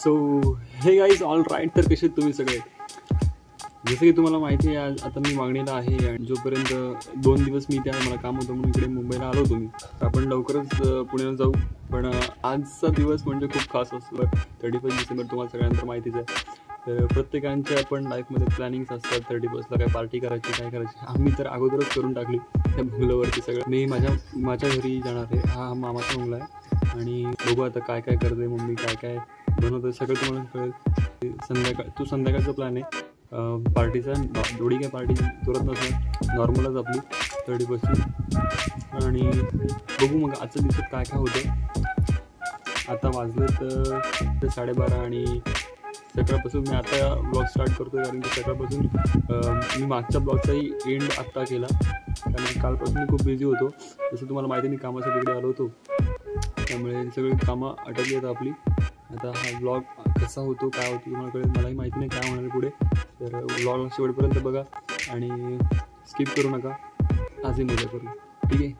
So हे guys all right. तर कसे तुम्ही सगळे? जसं की तुम्हाला माहिती आहे आता मी मागणीला आहे आणि जोपर्यंत 2 दिवस मी त्या मला काम होतं म्हणून इकडे मुंबईला आलो होतो मी. आपण लवकरच पुण्याला जाऊ. पण आजचा दिवस म्हणजे खूप खास असतो. 31 डिसेंबर तुम्हाला सगळ्यांना माहितीच आहे. तर प्रत्येकांच्या पण लाईफमध्ये प्लॅनिंग्स असतात. 31ला काय पार्टी करायची काय करायची. आम्ही तर अगोदरच करून टाकली त्या बंगल्यावरती सगळं. मी माझ्या घरी जाणार आहे. हा मामाचा बंगला आहे आणि बघू आता काय काय करते मम्मी, काय काय बनवतं सगळं तुम्हाला कळेल. संध्याकाळचा प्लॅन आहे पार्टीचा. एवढी काय पार्टी तुरत नसणार, नॉर्मलच आपली 31ची. आणि बघू मग आजच्या दिवसात काय काय होतं. आता वाजले तर 12:30 आणि सकाळपासून मी आता ब्लॉग स्टार्ट करतो कारण की सकाळपासून मी मागच्या ब्लॉगचाही एंड आत्ता केला कारण कालपासून मी खूप बिझी होतो. जसं तुम्हाला माहिती मी कामासाठी इकडे आलो होतो त्यामुळे सगळी कामं अटकली आहेत आपली. आता हा ब्लॉग कसा होतो काय होतो तुम्हाला कळेल. मलाही माहिती नाही काय होणार पुढे. तर ब्लॉग शेवटपर्यंत बघा आणि स्किप करू नका. आजही मजा करू, ठीक आहे.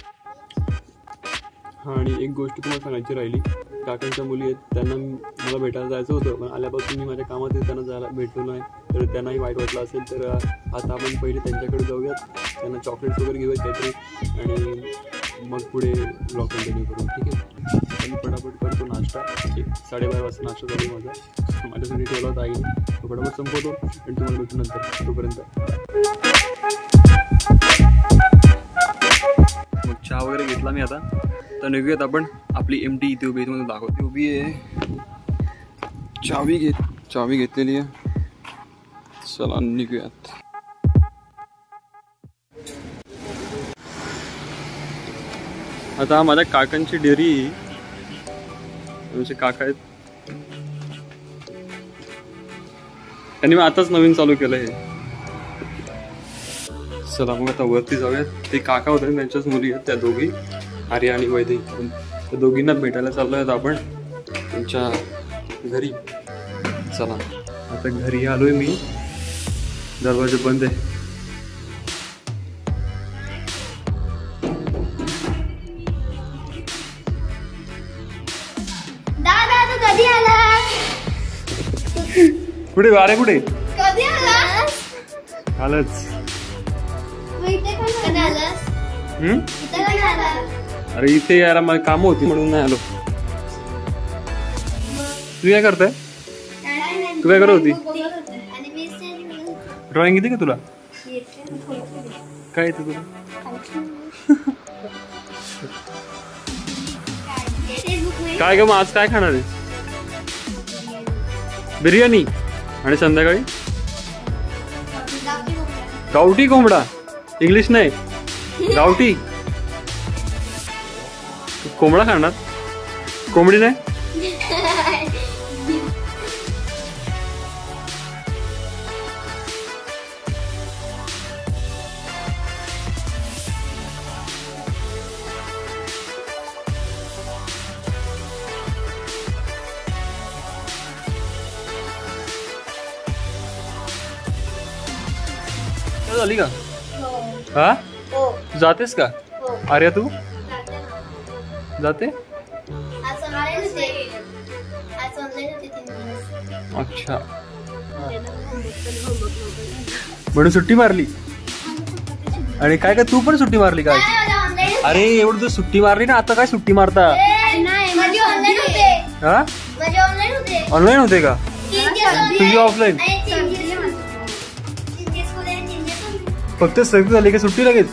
हां, आणि एक गोष्ट तुम्हाला सांगायची राहिली. काकांच्या मुली आहेत, त्यांना मला भेटायला जायचं होतं पण आल्यापासून मी माझ्या कामात त्यांना जायला भेटलो नाही तर त्यांनाही वाईट वाटलं असेल. तर आता आपण पहिले त्यांच्याकडे जाऊयात, त्यांना चॉकलेट्स वगैरे घेऊयात काहीतरी आणि मग पुढे ब्लॉग कंटिन्यू करू, ठीक आहे. मी पटापट करतो नाश्ता. 12:30 वाजता नाश्ता चालू माझ्यासाठी ठेवला होता आईने. तो पटापट संपवतो आणि तुम्हाला भेटू नंतर. तोपर्यंत मग चहा वगैरे घेतला मी. आता तर निघूयात आपण. आपली MT इथे उभी आहे, तुम्हाला दाखवते. उभी आहे, चावी घेतलेली आहे. चला निघूयात. आता माझ्या काकांची डेअरी, आमचे काका आहेत, त्यांनी मी आताच नवीन चालू केलं आहे. चला मग आता वरती जाऊयात. ते काका होते त्यांच्याच मुली आहेत, त्या दोघी आर्या आणि वैदेही. त्या दोघींना भेटायला चाललो आहेत आपण त्यांच्या घरी. चला आता घरी आलोय मी. दरवाजा बंद आहे. कुठे वारे कुठे कधी आलास? आलंच. अरे इथे यार मला काम होती म्हणून नाही आलो. तू काय करताय? तू काय करत होती? ड्रॉइंग येते का तुला? काय येते तुला? काय ग मग आज काय खाणार आहे? बिर्याणी आणि संध्याकाळी गावठी कोंबडा. इंग्लिश नाही, गावठी कोंबडा खाणार, कोंबडी नाही. झाली का? हा जातेस का? अरे तू जाते? अच्छा, म्हणून सुट्टी मारली. आणि काय काय तू पण सुट्टी मारली का? अरे एवढं तू सुट्टी मारली ना, आता काय सुट्टी मारता? हा ऑनलाईन होते का तुझी? ऑफलाईन फक्त सर्दी झाली का सुट्टी लगेच?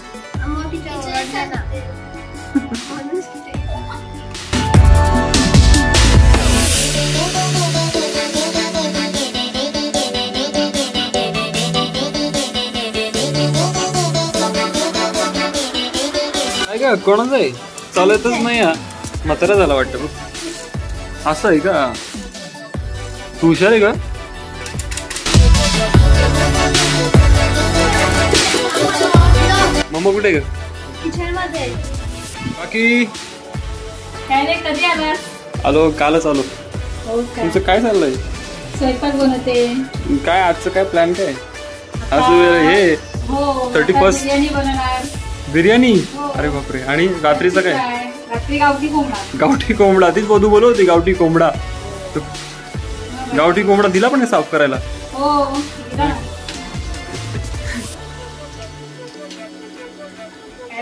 काय का कोणाचं आहे? चालतच नाही. म्हातारा झाला वाटतं. असं आहे का? तू हुशार आहे का? मम्मा कुठे ग? बाकी कधी आलास? आलो कालच आलो. तुमचं काय चाललंय? स्वयंपाक बनवते. काय आजचं काय प्लॅन काय? आज हे 31 बिर्याणी. अरे बापरे. आणि रात्रीचं काय? रात्री गावठी कोंबडा. गावठी कोंबडा. तीच मधू बोलत होती गावठी कोंबडा. गावठी कोंबडा दिला पण नाही साफ करायला. हो दिला ना. काय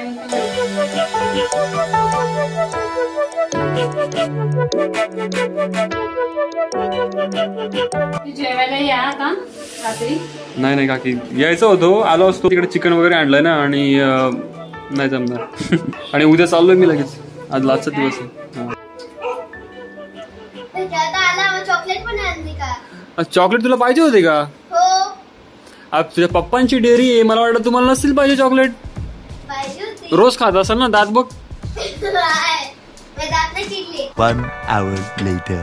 म्हणतो? जेवायला या आता रात्री. नाही काकी यायचं होतं, आलो असतो तिकडे. चिकन वगैरे आणलंय ना आणि नाही जमणार. आणि उद्या चाललोय मी लगेच. आज लास्टचा दिवस आहे. चॉकलेट तुला पाहिजे होते का? आज तुझ्या पप्पांची डेअरी आहे, मला वाटतं तुम्हाला नसतील पाहिजे चॉकलेट. रोज खात असाल ना. दात बघ. 1 hour later.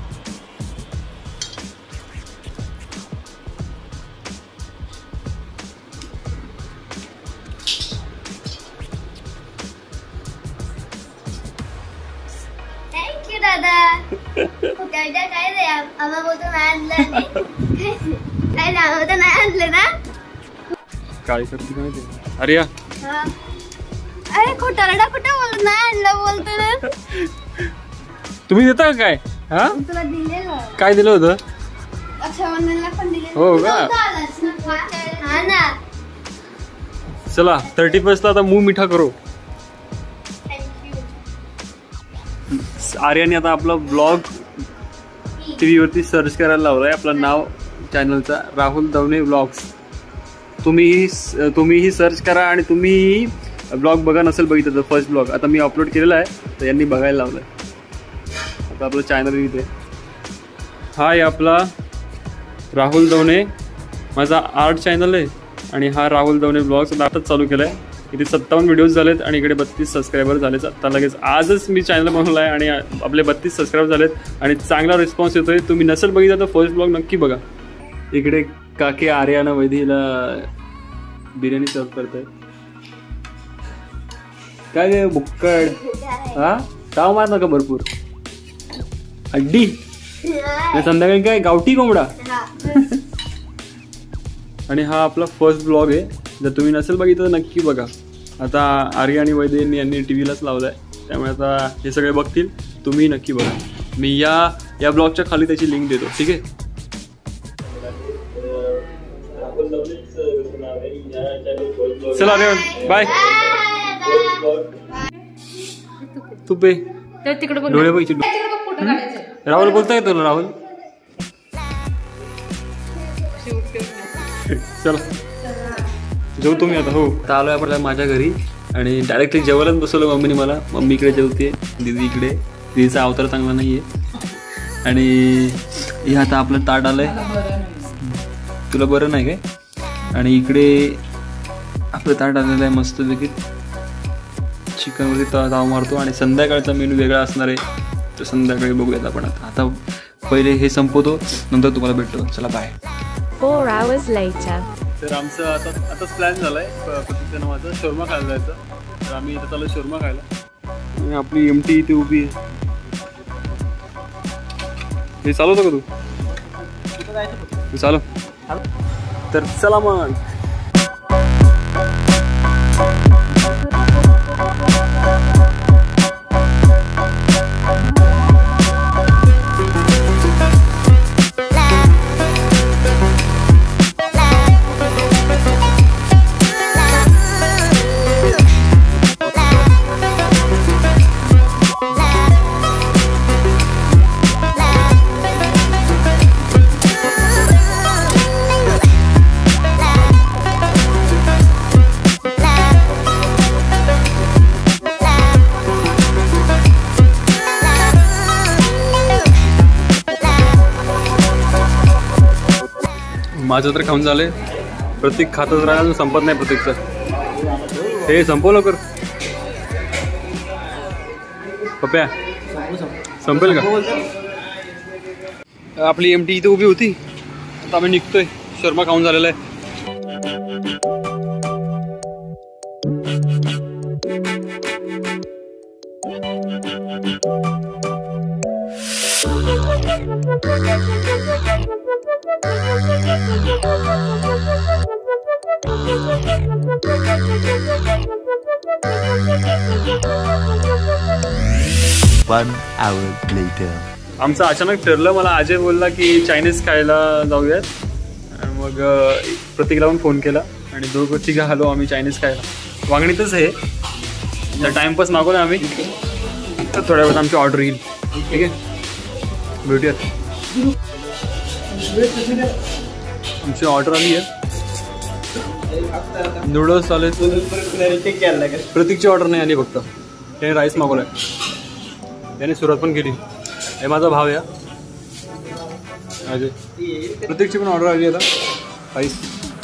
थँक्यू दादा. काय रे आम्हा बोलतो नाही आणलं काय नाव होतं नाही आणलं ना. काय करते काय ते? अरे या अरे खोटारडा कुठं बोल नाही आणलं बोलतो ना. तुम्ही देता का काय? हा तुला दिलेलं काय दिलं होतं? रक्षाबंधनला पण दिलेलं. हो का? हा ना. चला 31st ला आता मुंह मिठा करो. आर्याने आता आपला ब्लॉग टीव्ही वरती सर्च करायला लावलाय. आपलं नाव चॅनलचा राहुल दवणे ब्लॉग्स. तुम्हीही सर्च करा आणि तुम्ही ब्लॉग बघा. नसेल बघितलं तर फर्स्ट ब्लॉग आता मी अपलोड केलेला आहे, तर यांनी बघायला लावलाय. आता आपलं चॅनल इथे. हा आहे आपला राहुल दवणे, माझा आर्ट चॅनल आहे. आणि हा राहुल दवणे ब्लॉग्स आताच चालू केला आहे. इथे 57 व्हिडिओज झालेत आणि इकडे 32 सबस्क्रायबर झालेत. आता लगेच आजच मी चॅनल बनवला आहे आणि आपले 32 सबस्क्रायबर झालेत आणि चांगला रिस्पॉन्स येतोय. तुम्ही नसेल बघितलं तर फर्स्ट ब्लॉग नक्की बघा. इकडे काकी आर्यानं वैदीला बिर्याणी सर्व करताय. काय रे बुक्कड? हा ताव मार नका भरपूर. अड्डी संध्याकाळी काय गावठी कोंबडा. आणि हा आपला फर्स्ट ब्लॉग आहे. जर तुम्ही नसेल बघितलं तर नक्की बघा. आता आर्या आणि वैद्य यांनी टीव्हीलाच लावलाय, त्यामुळे आता हे सगळे बघतील. तुम्ही नक्की बघा. मी या ब्लॉगच्या खाली त्याची लिंक देतो. ठीक आहे. चला रे बाय. तू पे तिकडे बघ. डोळे बघ. राहुल बोलताय तुला? राहुल चला जेव तुम्ही आता. हो आता आलोय आपण माझ्या घरी आणि डायरेक्टली जेवायलाच बसवलं मम्मीने मला. मम्मी इकडे जेवते, दीदी इकडे. दीदीचा अवतार चांगला नाहीये. आणि हे आता आपलं ताट आलंय. तुला बरं नाही काय? आणि इकडे आपलं ताट आलेलं आहे मस्तपैकी. चिकनवरती ताव मारतो आणि संध्याकाळचा मेनू वेगळा असणार आहे, तर संध्याकाळी बघूयात आपण. आता पहिले हे संपवतो, नंतर तुम्हाला भेटतो. चला बाय. 4 hours later. तर आमचं आताच प्लॅन झालाय प्रतीकच्या नावाचा शोरमा खायला जायचं. तर आम्ही इथं चालू शोरमा खायला. आणि आपली एमटी इथे उभी आहे. हे चालवतो का तू? चालव. तर चला मग. माझं तर खाऊन झालंय. प्रतीक खातच राहिला, अजून संपत नाही प्रतीकचं. हे संपव लवकर पप्या. संपेल का? आपली एमटी इथे उभी होती. आता आम्ही निघतोय. शर्मा खाऊन झालेला आहे. One hour later. आमचं अचानक ठरलं, मला अजय बोलला की चायनीज खायला जाऊयात. आणि मग प्रतीकला पण फोन केला आणि दोघं तिघं आलो आम्ही चायनीज खायला. वांगणीतच आहे, टाइमपास मागवला आम्ही. तर थोड्या वेळात आमची ऑर्डर येईल. ठीक आहे, भेटूयात. आमची ऑर्डर आली आहे, नूडल्स आले. प्रतीकची ऑर्डर नाही आली, फक्त त्याने राईस मागवलाय. त्याने सुरुवात पण केली. हे माझा भाव या अजय. प्रत्येकची पण ऑर्डर आली आता राईस.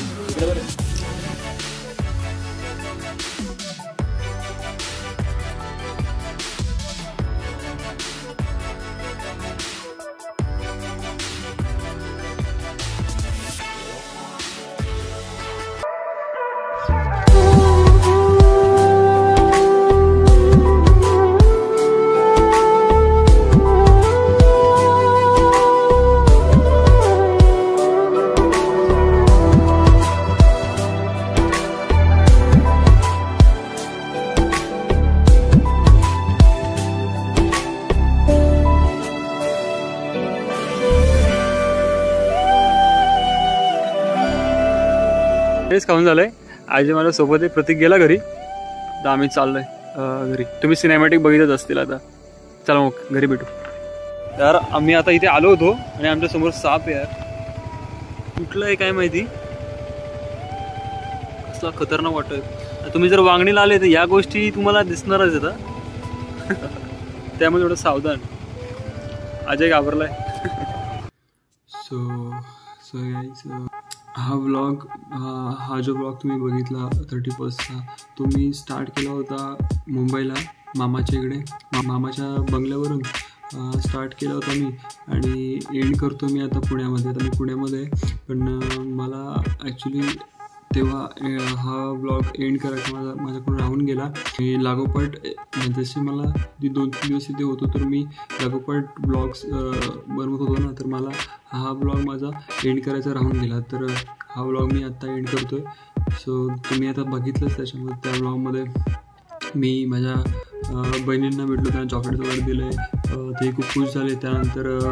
तेच खाऊन झालंय. आजी मला सोबत आहे, प्रतीक गेला घरी, तर आम्ही चाललोय घरी. तुम्ही सिनेमॅटिक बघितच असतील आता. चला मग घरी भेटू. यार आम्ही आता इथे आलो होतो आणि आमच्या समोर साप आहे यार. कुठलं आहे काय माहिती, कसला खतरनाक वाटतोय. तुम्ही जर वांगणीला आले तर या गोष्टी तुम्हाला दिसणारच येतात. त्यामुळे थोडं सावधान. अजय घाबरलाय. सो गाईज, हा व्लॉग, हा जो व्लॉग तुम्ही बघितला 31चा, तो मी स्टार्ट केला होता मुंबईला मामाच्या इकडे. मामाच्या बंगल्यावरून स्टार्ट केला होता मी आणि एंड करतो मी आता पुण्यामध्ये. आता मी पुण्यामध्ये, पण मला ॲक्च्युली तेव्हा हा व्लॉग एंड करायचा माझ्याकडून राहून गेला. मी लागोपाठ जसे मला 2-3 दिवस इथे होतो, तर मी लागोपाठ ब्लॉग्स बनवत होतो ना, तर मला हा ब्लॉग माझा एंड करायचा राहून गेला. तर हा व्लॉग मी आत्ता एंड करतो आहे. सो तुम्ही आता बघितलंच त्याच्यामध्ये, त्या व्लॉगमध्ये मी माझ्या बहिणींना भेटलो, त्यांना चॉकलेट वगैरे दिले, ते खूप खुश झाले. त्यानंतर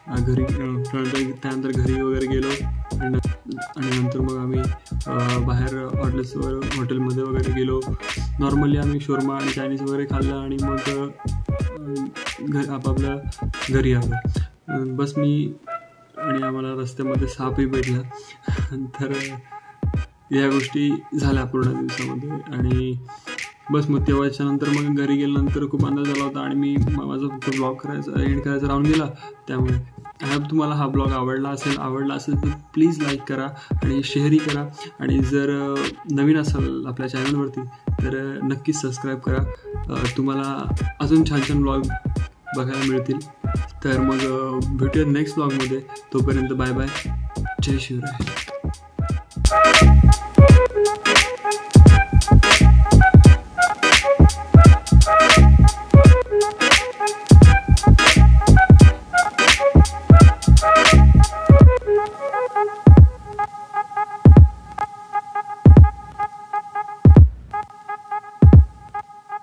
घरी वगैरे गेलो आणि नंतर मग आम्ही बाहेर हॉटेलमध्ये वगैरे गेलो. नॉर्मली आम्ही शोरमा आणि चायनीज वगैरे खाल्लं आणि मग आपापल्या घरी आलो. बस मी आणि आम्हाला रस्त्यामध्ये सापही भेटला. तर या गोष्टी झाल्या पूर्ण दिवसामध्ये. आणि बस मग तेव्हाच्या नंतर मग घरी गेल्यानंतर खूप अंदाज आला होता आणि मी माझा फक्त ब्लॉग एंड करायचा राहून गेला. त्यामुळे तुम्हाला हा ब्लॉग आवडला असेल तर प्लीज लाईक करा आणि शेअरही करा. आणि जर नवीन असाल आपल्या चॅनलवरती तर नक्कीच सबस्क्राईब करा. तुम्हाला अजून छान छान ब्लॉग बघायला मिळतील. तर मग भेटूया नेक्स्ट ब्लॉगमध्ये. तोपर्यंत बाय बाय. जय शिवराय.